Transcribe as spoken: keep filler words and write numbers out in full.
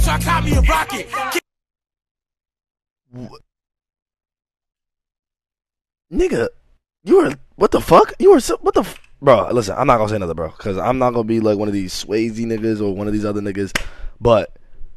so I caught me a rocket. What? Nigga, you were, what the fuck? You were, so, what the f bro, listen, I'm not gonna say nothing, bro, because I'm not gonna be like one of these Swayze niggas or one of these other niggas, but